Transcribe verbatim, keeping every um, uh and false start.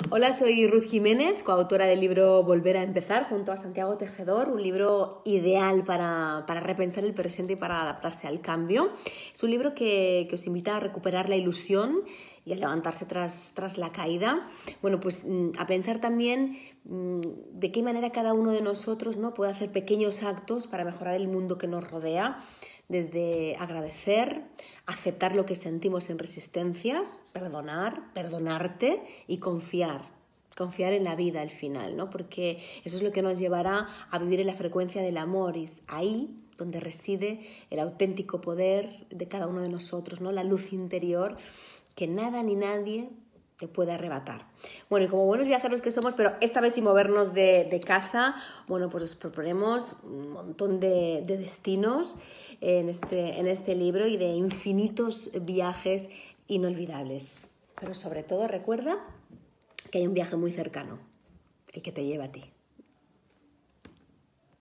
Hola, soy Ruth Jiménez, coautora del libro Volver a empezar, junto a Santiago Tejedor, un libro ideal para, para repensar el presente y para adaptarse al cambio. Es un libro que, que os invita a recuperar la ilusión y a levantarse tras, tras la caída. Bueno, pues a pensar también de qué manera cada uno de nosotros, ¿no?, puede hacer pequeños actos para mejorar el mundo que nos rodea, desde agradecer, aceptar lo que sentimos en resistencias, perdonar, perdonarte y confiar. Confiar en la vida al final, ¿no? Porque eso es lo que nos llevará a vivir en la frecuencia del amor, y es ahí donde reside el auténtico poder de cada uno de nosotros, ¿no? La luz interior que nada ni nadie te puede arrebatar. Bueno, y como buenos viajeros que somos, pero esta vez sin movernos de, de casa, bueno, pues os proponemos un montón de, de destinos en este, en este libro y de infinitos viajes inolvidables. Pero sobre todo recuerda que hay un viaje muy cercano, el que te lleva a ti.